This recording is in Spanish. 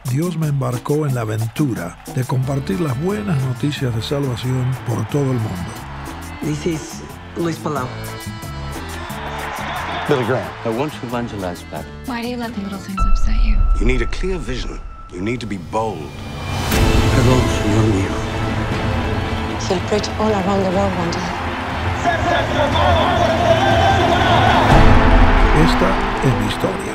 Dios me embarcó en la aventura de compartir las buenas noticias de salvación por todo el mundo. This is Luis Palau. Billy Graham. I want to evangelize better. Why do you let the little things upset you? You need a clear vision. You need to be bold. Perdón, señor mío. He'll preach all around the world one day. Esta es mi historia.